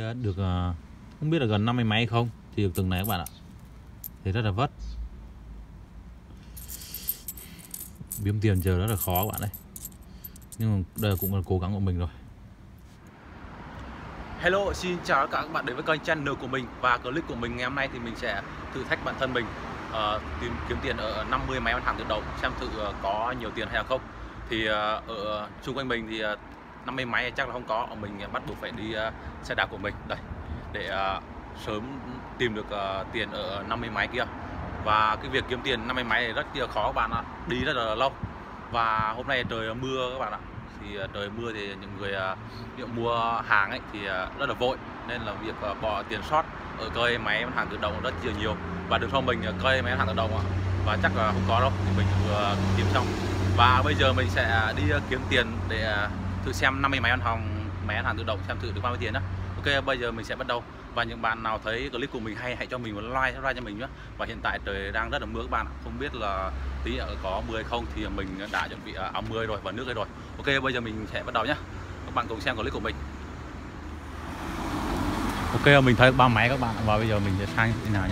được không biết là gần 50 máy không thì được từng này các bạn ạ. Thì rất là vất. Biếm tiền giờ rất là khó các bạn đấy. Nhưng mà đây cũng là cố gắng của mình rồi. Hello, xin chào tất cả các bạn đến với kênh channel của mình. Và clip của mình ngày hôm nay thì mình sẽ thử thách bản thân mình tìm kiếm tiền ở 50 máy bán hàng tự động, xem thử có nhiều tiền hay là không. Thì ở xung quanh mình thì 50 máy chắc là không có, mình bắt buộc phải đi xe đạp của mình đây để sớm tìm được tiền ở 50 máy kia. Và cái việc kiếm tiền 50 máy này rất là khó các bạn ạ, đi rất là lâu. Và hôm nay trời mưa các bạn ạ. Thì trời mưa thì những người mua hàng ấy thì rất là vội, nên là việc bỏ tiền sót ở cây máy bán hàng tự động rất nhiều. Và đường sau mình cây máy bán hàng tự động và chắc là không có đâu, thì mình vừa kiếm xong. Và bây giờ mình sẽ đi kiếm tiền để thử xem 50 máy bán hàng tự động xem thử được bao nhiêu tiền đó. Ok, bây giờ mình sẽ bắt đầu. Và những bạn nào thấy clip của mình hay, hãy cho mình một like, subscribe cho mình nhé. Và hiện tại trời đang rất là mưa các bạn, không biết là tí có mưa hay không, thì mình đã chuẩn bị áo mưa rồi và nước đây rồi. Ok, bây giờ mình sẽ bắt đầu nhé, các bạn cùng xem clip của mình. Ok, mình thấy 3 máy các bạn, và bây giờ mình sẽ sang thế nào nhé.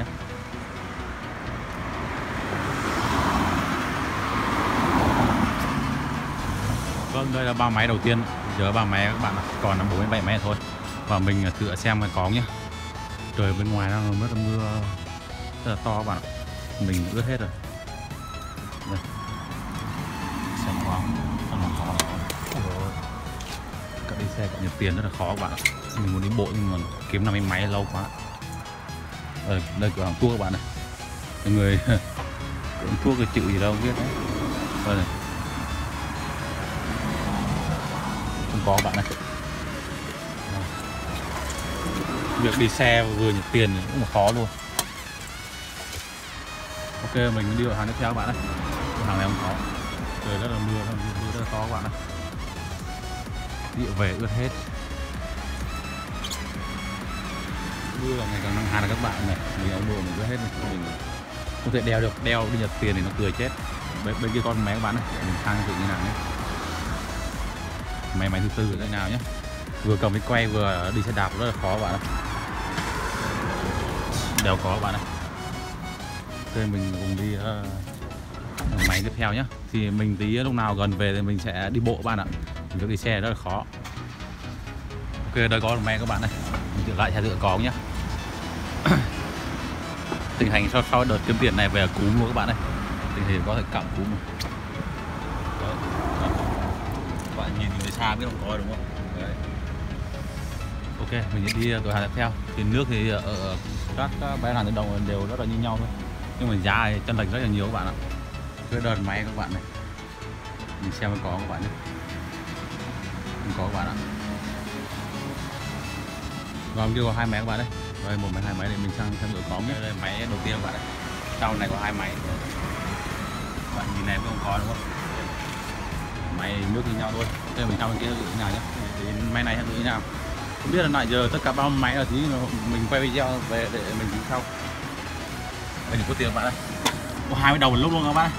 Vâng, đây là 3 máy đầu tiên. Giờ 3 máy các bạn ạ, còn là 47 máy thôi. Và mình thử xem cái có nhé. Trời bên ngoài đang rất là mưa rất là to các bạn ạ. Mình ướt hết rồi. Đây. Xem khoáng, cả đi xe cả nhiều tiền rất là khó các bạn ạ. Mình muốn đi bộ nhưng mà kiếm 50 máy lâu quá. Đây cửa hàng thuốc các bạn này. Mọi người thuốc cái chữ gì đâu không biết đấy. Đây này. Không có các bạn này. Việc đi xe vừa nhận tiền cũng là khó luôn. Ok, mình đi vào hàng tiếp theo các bạn này. Hàng này không có. Trời rất là mưa rất là to các bạn này. Đi về ướt hết. Mưa là ngày càng nắng hạn là các bạn này. Mình áo mưa mình ướt hết này. Mình không thể đeo được, đeo đi nhặt tiền thì nó cười chết. Bên kia con máy các bạn này, mình sang thử như nào nhé. Máy thứ tư thế nào nhé. Vừa cầm cái quay vừa đi xe đạp rất là khó các bạn ạ. Đều có các bạn ạ. Ok, mình cùng đi máy tiếp theo nhé. Thì mình tí lúc nào gần về thì mình sẽ đi bộ các bạn ạ. Việc đi xe rất là khó. Ok, đây có máy các bạn này. Mình tự lại xe tự có nhé. Tình hình sau đợt kiếm tiền này về cúm luôn các bạn này. Tình hình có thể cặm cúm rồi. Các bạn nhìn từ xa biết không có đúng không? Đấy. Ok, mình sẽ đi cửa hàng tiếp theo. Thì nước thì ở các bán hàng tự động đều rất là như nhau thôi, nhưng mà giá thì chênh lệch rất là nhiều các bạn ạ. Cái đợt máy các bạn này, mình xem có các bạn nhé. Không có các bạn ạ. Và kia có 2 máy các bạn đấy. Đây, 1 máy 2 máy để mình sang xem thử có nhé. Đây máy đầu tiên các bạn này. Sau này có 2 máy. Các bạn nhìn này cũng không có đúng không? Máy nước như nhau thôi. Đây mình sang bên kia thử thế nào nhé. Thì máy này thử thế nào. Không biết là nãy giờ tất cả bao máy ở tí mình quay video về để mình tính sau. Đây có tiền các bạn ơi. Có 20 đồng một lúc luôn các bạn.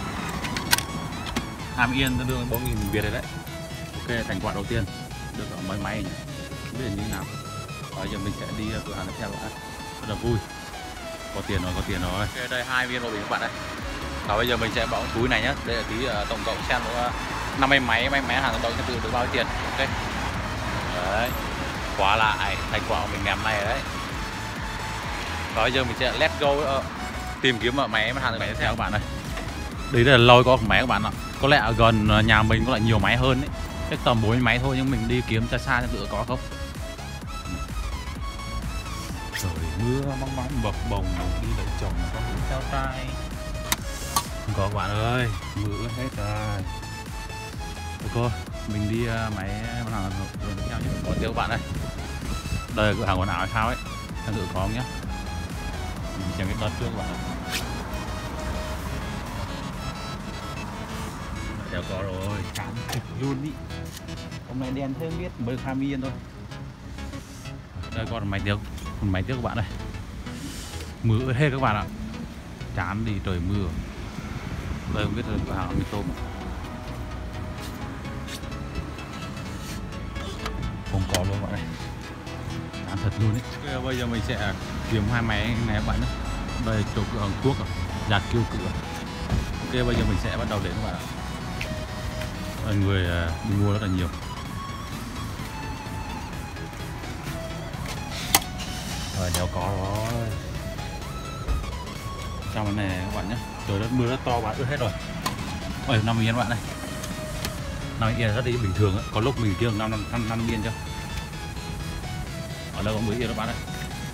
20 yên tương đương 4.000 Việt rồi đấy. Ok, thành quả đầu tiên được ở mấy máy nhỉ. Không biết là như thế nào. Bây giờ mình sẽ đi cửa hàng tiếp theo các bạn. Rất là vui. Có tiền rồi, có tiền rồi. Ok, đây 2 viên bột bình các bạn ơi. Và bây giờ mình sẽ bỏ túi này nhé. Đây là tí tổng cộng xem 50 máy hàng tự động sẽ tự được bao nhiêu tiền. Ok. Đấy. Quả lại thành quả của mình ngày hôm nay đấy. Và bây giờ mình sẽ let's go tìm kiếm ở máy hàng tự động theo các bạn ơi. Đấy là lôi có máy các bạn ạ. Có lẽ ở gần nhà mình có lại nhiều máy hơn đấy. Chắc tầm 4 máy thôi, nhưng mình đi kiếm xa xa tự có không. Trời mưa bong bóng bập bồng, đi lấy chồng có những trao trai. Không có các bạn ơi, mưa hết rồi. Ok, mình đi máy bán hàng tiếp theo nhé. Có tiêu các bạn ơi. Đây là cửa hàng quần áo hay sao ấy, xem thử có không nhé. Mình xem cái đợt trước các bạn ạ. Đều có rồi, chán cực luôn ý. Hôm nay đen thêm biết mới 20 yên thôi. Đây còn máy tiêu các bạn ơi. Mưa ướt hết các bạn ạ. Chán đi trời mưa. Đây không biết là cửa hàng mì tôm. Không có luôn các bạn ơi. Chán thật luôn đấy. Okay, bây giờ mình sẽ kiếm hai máy này các bạn nhé. Đây chỗ cửa Hàn Quốc giạt kêu cửa. Ok, bây giờ mình sẽ bắt đầu đến các bạn ạ. Người đi mua rất là nhiều. Rồi đéo có rồi. Trong cái này các bạn nhé. Trời đất mưa rất to bạn ướt hết rồi. Ôi 50 yên các bạn này. 50 yên rất là bình thường ấy. Có lúc mình kêu 5 yên chưa. Ở đâu có 10 yên các bạn đấy.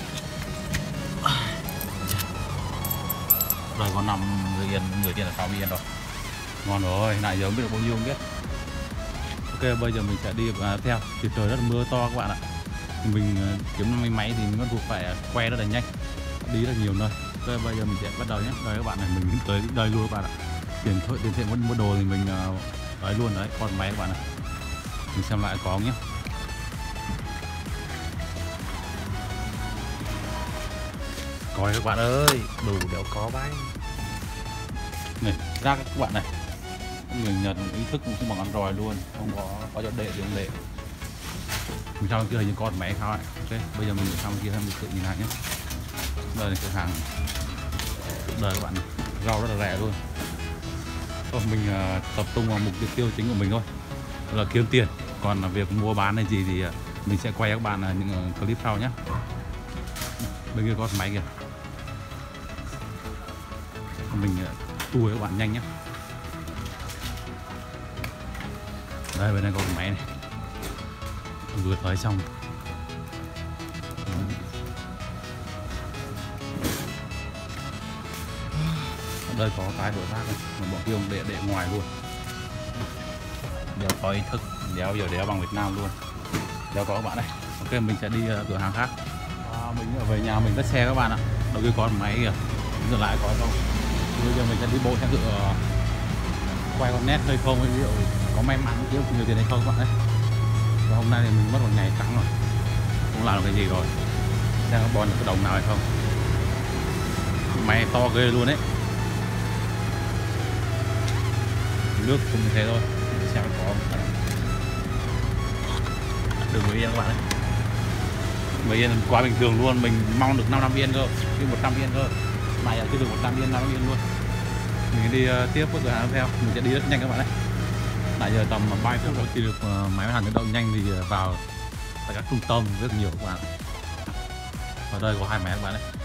Rồi có 50 yên, người tiền là 60 yên rồi. Ngon rồi, nãy giờ không biết được bao nhiêu không biết. Ok, bây giờ mình sẽ đi theo. Thì trời rất là mưa to các bạn ạ. Mình kiếm 50 máy thì mình bắt buộc phải quay rất là nhanh, đi rất nhiều nơi. Ok, bây giờ mình sẽ bắt đầu nhé. Đây các bạn này, mình tới đây luôn các bạn ạ. Tiền thiện mua đồ thì mình đấy luôn đấy, con máy các bạn này. Mình xem lại có không nhé. Coi các bạn ơi, đủ đéo có bánh. Này, rác các bạn này. Người Nhật ý thức cũng không bằng Android luôn, không có cho đệ đường lệ. Mình sang kia là những con máy khác ạ. Ok, bây giờ mình sang kia mình tự nhìn lại nhé. Đây là cửa hàng. Đây các bạn này, rau rất là rẻ luôn. Mình tập trung vào mục tiêu chính của mình thôi, là kiếm tiền. Còn là việc mua bán hay gì thì mình sẽ quay các bạn những clip sau nhé. Bên kia có máy kìa. Mình tua các bạn nhanh nhé. Đây bên này có cái máy này, vừa tới xong. Ở đây có cái đổi rác này, mà bọn kia ông để ngoài luôn. Đéo có ý thức, đéo giờ đéo bằng Việt Nam luôn. Đéo có các bạn đây. Ok, mình sẽ đi cửa hàng khác. Mình về nhà mình cất xe các bạn ạ. Đầu kia có máy kìa, giờ lại có không. Bây giờ mình sẽ đi bộ xem thử quay con nét hay không, ví dụ có may mắn kiếm nhiều tiền hay không các bạn đấy. Và hôm nay thì mình mất một ngày trắng rồi, không làm được cái gì rồi. Xem có bòn được cái đồng nào hay không. Máy to ghê luôn đấy. Nước cũng như thế thôi, xem có không. Đừng có yên các bạn đấy. 10 yên quá bình thường luôn, mình mong được 5 yên cơ, chứ 100 yên cơ. Này chưa được 100 yên, 5 yên luôn. Mình đi tiếp với cửa hàng theo, mình sẽ đi rất nhanh các bạn đấy. Nãy giờ tầm 3 phút rồi, khi được máy bán hàng tự động nhanh thì vào tại các trung tâm rất nhiều các bạn. Ở đây có hai máy các bạn đấy.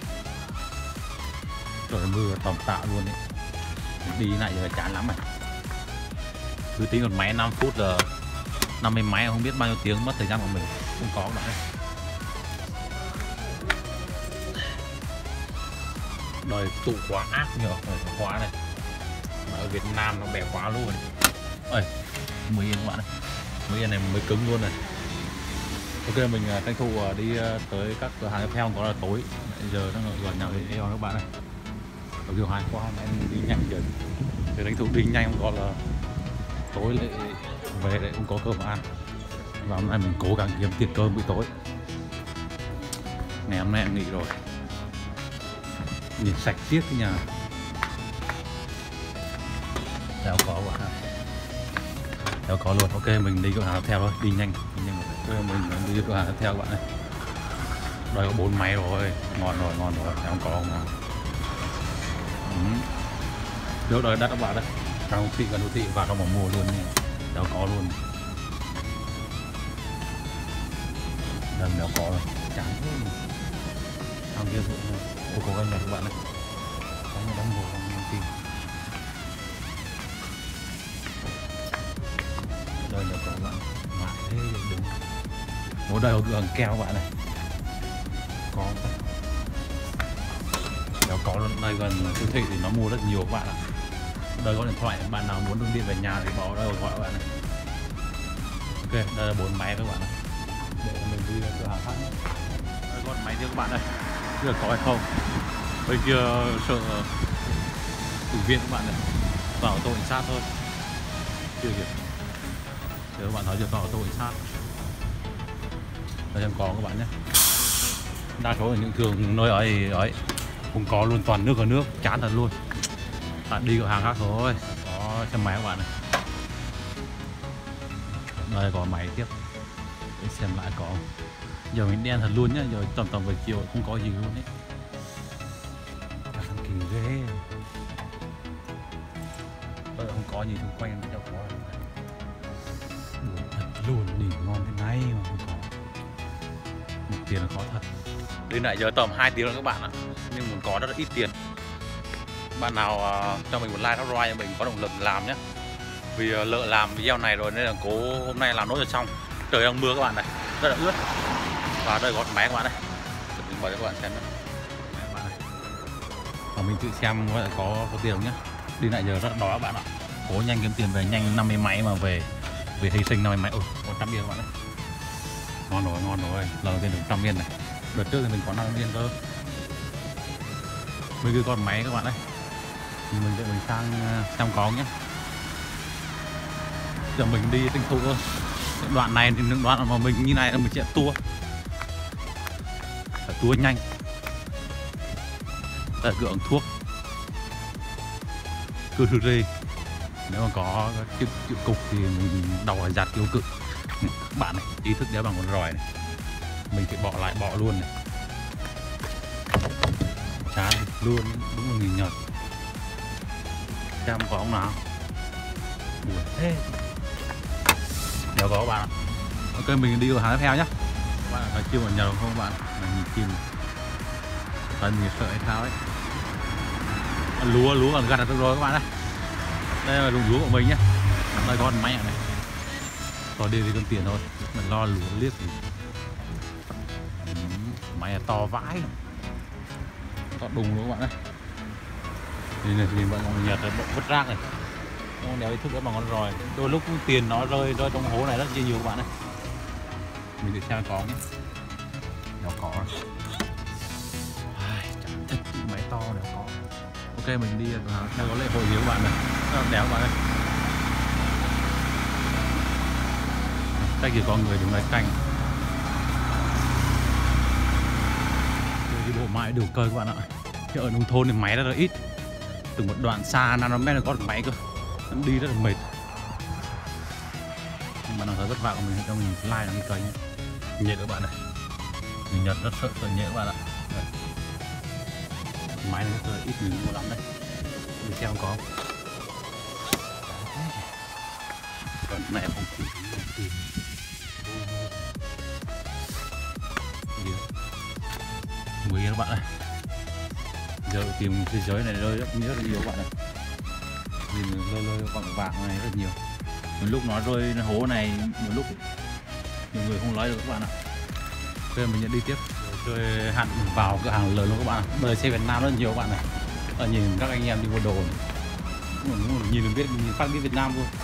Trời mưa tầm tạ luôn đấy. Mình đi nãy giờ chán lắm này. Cứ tính một máy 5 phút là 50 máy, không biết bao nhiêu tiếng mất thời gian của mình. Không có các bạn đấy. Đời tụ quá ác nhờ, quá này. Mà ở Việt Nam nó bẻ quá luôn. Ơi, 10 yên các bạn này. 10 yên này mới cứng luôn này. Ok, mình tranh thủ đi tới các cửa hàng tiếp theo, có là tối. Bây giờ nó gần nhau thì các bạn này. Ở kiểu 2 qua em đi nhanh rồi. Thì tranh thủ đi nhanh không có là tối lại về lại không có cơm ăn. Và hôm nay mình cố gắng kiếm tiền cơm buổi tối. Ngày hôm nay em nghỉ rồi. Nhìn sạch tiếc cái nhà. Đéo có bạn ạ. Đéo có luôn. Ok, mình đi cửa hàng tiếp theo thôi, đi nhanh. Ok, mình đi cửa hàng tiếp theo các bạn này. Đây có 4 máy rồi, ngon rồi, không có không. Trước đây đắt các bạn đấy. Trong thị gần đô thị vào trong mà mua luôn nha. Đéo có luôn. Đây đéo có rồi, chán thế. Thằng kia thôi. Ô có anh này các bạn này. Anh đang ngồi trong tìm. Đây là có các bạn. Mãi thế đứng. Ở đây có cửa hàng keo các bạn này. Có không? Đéo có luôn. Đây gần siêu thị thì nó mua rất nhiều các bạn ạ. Đây có điện thoại, bạn nào muốn đường điện về nhà thì bỏ đây gọi các bạn này. Ok, đây là 4 máy các bạn này. Để mình đi cửa hàng khác nhé. Đây còn máy riêng các bạn đây. Chưa có hay không. Bên kia sợ tử viện các bạn này. Vào tô cảnh sát thôi. Chưa kìa. Để các bạn nói chưa có tô cảnh sát. Đây em có các bạn nhé. Đa số là những thường nơi ấy không có luôn, toàn nước ở nước, chán thật luôn. Bạn đi cửa hàng khác thôi. Có xe máy các bạn này. Đây có máy tiếp. Để xem lại có. Giờ mình đen thật luôn nhá, giờ tầm về chiều không có gì luôn đấy. Kỳ ghê. Không có gì xung quanh đâu có. Buồn thật luôn, nỉ ngon thế này mà không có. Một tiền là khó thật. Đến nãy giờ tầm 2 tiếng rồi các bạn ạ. Nhưng mình có rất là ít tiền. Bạn nào cho mình một like nó roi mình có động lực làm nhé. Vì lỡ làm video này rồi nên là cố hôm nay làm nốt cho xong. Trời đang mưa các bạn này, rất là ướt. Và đây có máy các bạn này. Mình mời cho các bạn xem nhé. Các bạn này. Và mình tự xem có tiền nhá. Đi lại giờ rất đói các bạn ạ. Cố nhanh kiếm tiền về nhanh 50 máy mà về hy sinh 50 máy. Ôi, 100 viên các bạn đấy. Ngon rồi. Lần đầu tiên được 100 viên này. Đợt trước thì mình có 50 viên cơ. Mấy cái con máy các bạn đấy. Mình sang xem có nhé. Giờ mình đi tinh thụ thôi. Đoạn này thì những đoạn mà mình như này là mình sẽ tua. Phải tua nhanh. Đây là cửa thuốc. Cư thư rê. Nếu mà có chữ cục thì mình đọc ở giặt kiểu cực. Bạn này, ý thức đéo bằng con ròi này. Mình phải bỏ lại bỏ luôn này. Chán luôn, đúng là nghìn nhật. Xem có ông nào. Buồn thế. Đều có các bạn ạ. Ok, mình đi vào hàng tiếp theo nhé. Các bạn phải chim vào nhờ không các bạn? Mình nhìn chim. Tại mình sợ hay sao ấy. Lúa còn gặt được rồi các bạn ơi. Đây là đồng lúa của mình nhé. Đây con máy này. Có đi thì con tiền thôi. Mình lo lúa liếc thì. Máy là to vãi. To đùng luôn các bạn ơi. Nhìn này thì bọn Nhật vứt rác này. Không đéo ý thức bằng con roi. Đôi lúc tiền nó rơi trong hố này rất nhiều các bạn ơi. Mình để xem có nhé. Đéo có. Chẳng thích máy to đéo có. Ok, mình đi theo có lễ hội gì các bạn này. Rất là đéo các bạn ơi. Chắc chỉ có người đứng đấy canh. Đi bộ mãi đều cơ các bạn ạ. Chứ ở nông thôn thì máy rất là ít. Từng một đoạn xa 500 mét là có máy cơ. Nó đi rất là mệt. Bạn nào thấy vất vả của mình cho mình like đăng ký kênh. Nhẹ các bạn này. Người Nhật rất sợ nhẹ các bạn ạ. Đấy. Máy này rất là ít mình mua lắm đấy. Mình xem có. Còn mẹ không tìm. Mười các bạn ơi. Giờ tìm thế giới này rơi rất là nhiều các bạn ơi. Nhìn lơi con vàng này rất nhiều. Một lúc nó rơi hố này, một lúc nhiều người không lấy được các bạn ạ. Ok, mình nhận đi tiếp. Chơi hạn vào cửa hàng lớn luôn các bạn ạ. Đời xe Việt Nam rất nhiều các bạn này. Ở nhìn các anh em đi mua đồ này. Nhìn mình biết, nhìn phát biết Việt Nam luôn.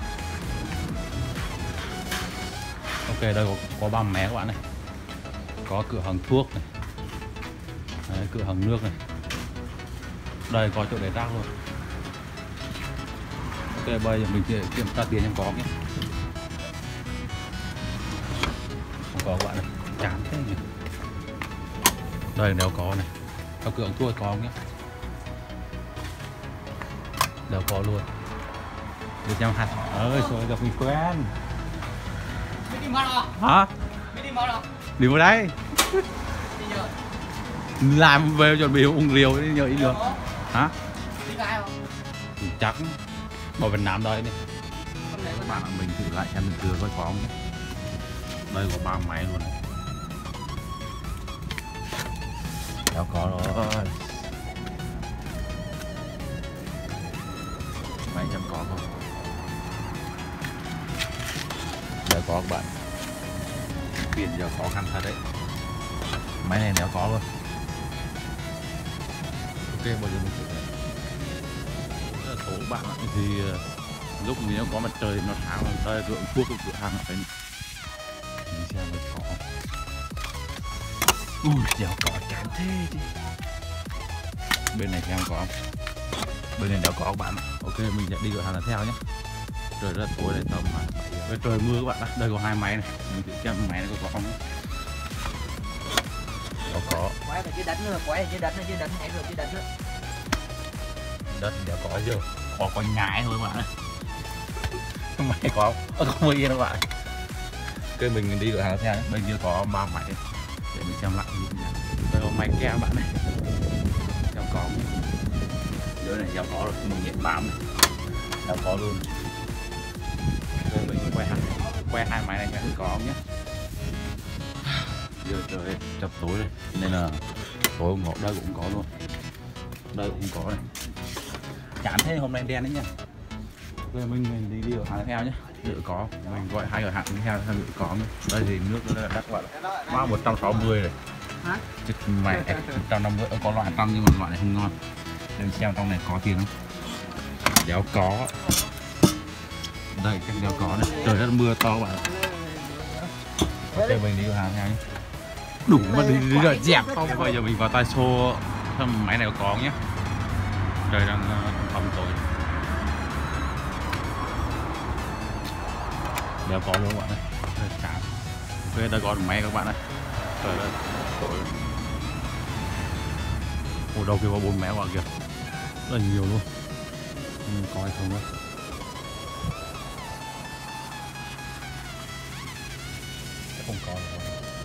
Ok, đây có 3 mé các bạn này. Có cửa hàng thuốc này. Đấy, cửa hàng nước này. Đây có chỗ để rác luôn. Ok, bây giờ mình sẽ kiểm tra tiền em có nhé. Không có các bạn này, chán thế nhỉ. Đây đều có này. Có cửa hàng thuốc có nhé. Đều có luôn. Để xem hạt. Ơi, rồi gặp mình quen. Đi mất rồi. Hả? Đi mất rồi. Đi vào đây. Đi giờ. Làm về chuẩn bị uống rượu đi nhờ ít được. Hả? Đi gai không? Chắc bảo Việt Nam đây đi. Các bạn mình thử lại xem mình coi có không nhé. Đây có 3 máy luôn này. Đâu có rồi. Máy chẳng có không? Đây có các bạn. Tiền giờ khó khăn thật đấy. Máy này đéo có luôn. Ok, bây giờ mình thử này. Tổ bạn ạ, thì lúc mình nó có mặt trời nó sáng là đây cửa thuốc của cửa hàng ở đây. Mình xem nó có. Ui, đéo có chán thế chứ. Bên này xem có không? Bên này đéo có các bạn ạ. Ok, mình sẽ đi cửa hàng tiếp theo nhé. Trời rất tối này, tầm 7 giờ. Trời mưa các bạn ạ. Đây có 2 máy này. Mình thử xem máy này có không. Có. Quái ở dưới đánh nữa, quái ở dưới đánh hãy rồi dưới đánh nữa. Đất đéo có chưa? Có nhái thôi các bạn ơi. Mày có không? Không yên các bạn. Ok, mình đi cửa hàng tiếp theo nhé. Bên kia có 3 máy để mình xem lại. Đây có máy keo bạn này, keo có dưới này keo có rồi, mình nhện bám này, keo có luôn. Rồi mình que hai máy này cái có nhé. Giờ trời chập tối rồi nên là tối ngộ đây cũng có luôn, đây cũng có này. Chán thế hôm nay đen đấy nha. Rồi mình đi ở hàng tiếp theo nhé. Lựa có mình gọi 2 cửa hàng tiếp theo lựa có nhé. Đây thì nước nó là đắt quá, bao 160 này. Hả? Chứ mẹ 150 có loại tăng nhưng mà loại này không ngon. Nên xem trong này có tiền không. Đéo có. Đây cái đéo có này. Trời đất mưa to bạn. Ok mình đi cửa hàng theo nhé. Đủ mà đi rồi dẹp không. Bây giờ mình vào tay xô xem máy này có nhé. Trời đang tầm tối. Đéo có luôn các bạn ơi. Chán. Ok đây có máy các bạn ơi. Trời ơi tối. Ồ đâu kia có 4 mé các bạn kìa. Rất là nhiều luôn. Có hay không đó. Chắc không có rồi.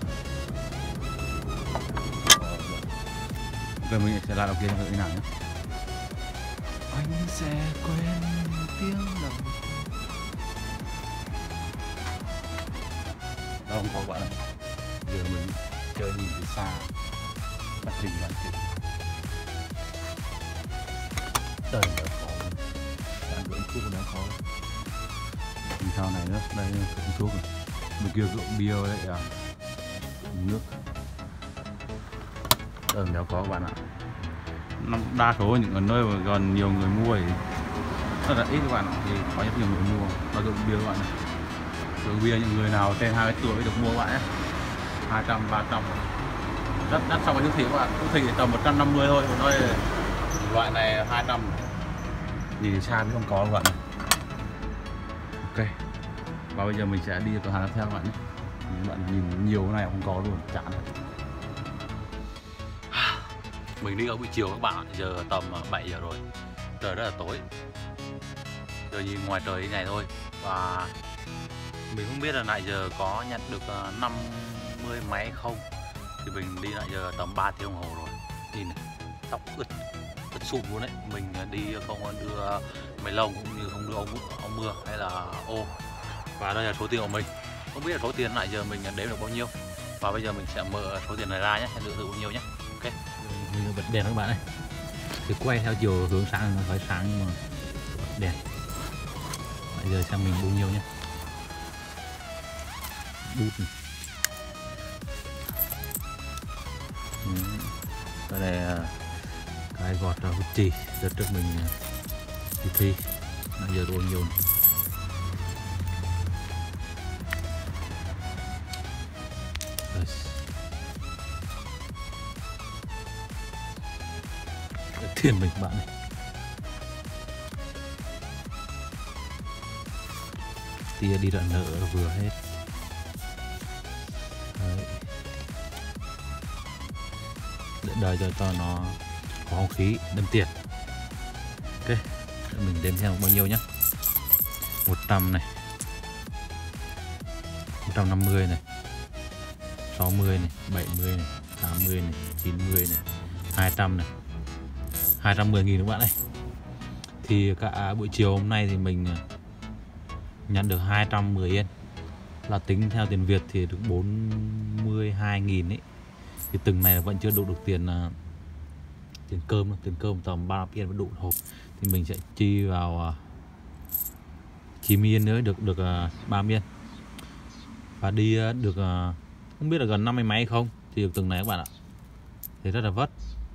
Ok mình sẽ lại đầu kia thử thế nào nhé. Anh sẽ quên tiếng lòng. Đâu không có các bạn ơi. Giờ mình chơi nhìn từ xa. Bắt trình bạn chịu. Trời ơi khó. Đang gửi thuốc nó khó. Mình sau này nữa, đây cũng thuốc rồi. Bên kia rượu bia đấy à. Nước. Nếu có các bạn ạ. Đa số những ở nơi mà gần nhiều người mua thì rất là ít các bạn ạ. Thì có rất nhiều người mua. Và rượu bia các bạn ạ. Rượu bia những người nào trên 20 tuổi được mua các bạn nhé. 200, 300. Rất đắt so với siêu thị các bạn. Siêu thị tầm 150 thôi. Còn đây loại này 200. Nhìn xa cũng không có các bạn. Ok. Và bây giờ mình sẽ đi cửa hàng tiếp theo các bạn nhé. Các bạn nhìn nhiều cái này không có luôn, chán. Mình đi ở buổi chiều các bạn, giờ tầm 7 giờ rồi. Trời rất là tối. Giờ nhìn ngoài trời như này thôi. Và mình không biết là nãy giờ có nhận được 50 máy không. Thì mình đi nãy giờ tầm 3 tiếng đồng hồ rồi. Nhìn này, tóc ướt sụp luôn đấy. Mình đi không đưa máy lông cũng như không đưa ống mưa hay là ô. Và đây là số tiền của mình. Không biết là số tiền nãy giờ mình đếm được bao nhiêu. Và bây giờ mình sẽ mở số tiền này ra nhé, xem lựa được bao nhiêu nhé. Ok. Mình bật đèn các bạn ơi. Thì quay theo chiều hướng sáng, nó phải sáng nhưng mà bật đèn. Bây giờ xem mình bao nhiêu nhé. Bút này. Cái này cái gọt bút chì. Giờ trước mình đi thi. Bây giờ bao nhiêu này. Tiền mình bạn này. Tia đi đoạn nợ vừa hết. Đấy. Để đời cho nó có không khí đâm tiền. Ok, mình đếm xem bao nhiêu nhá. 100 này, 150 này, 60 này, 70 này, 80 này, 90 này, 200 này, 210.000 các bạn ơi. Thì cả buổi chiều hôm nay thì mình nhận được 210 yên. Là tính theo tiền Việt thì được 42.000 ấy. Thì từng này vẫn chưa đủ được tiền cơm tầm 35 yên vẫn đủ hộp. Thì mình sẽ chi vào 90 yên nữa được 30 yên. Và đi được không biết là gần 50 máy hay không thì được từng này các bạn ạ. Thì rất là vất.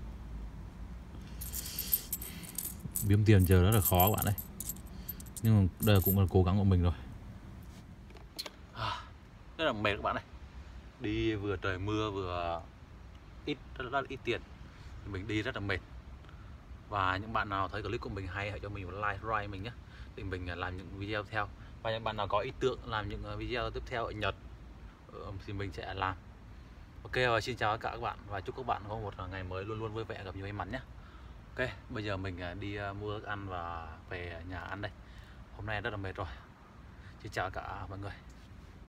Biếm tiền giờ rất là khó các bạn đấy. Nhưng mà đây cũng là cố gắng của mình rồi. Rất là mệt các bạn này. Đi vừa trời mưa vừa rất ít tiền thì mình đi rất là mệt. Và những bạn nào thấy clip của mình hay hãy cho mình một like, subscribe mình nhé. Thì mình làm những video theo. Và những bạn nào có ý tưởng làm những video tiếp theo ở Nhật thì mình sẽ làm. Ok và xin chào tất cả các bạn và chúc các bạn có một ngày mới luôn luôn vui vẻ, gặp nhiều may mắn nhé. Ok, bây giờ mình đi mua thức ăn và về nhà ăn đây. Hôm nay rất là mệt rồi. Xin chào tất cả mọi người.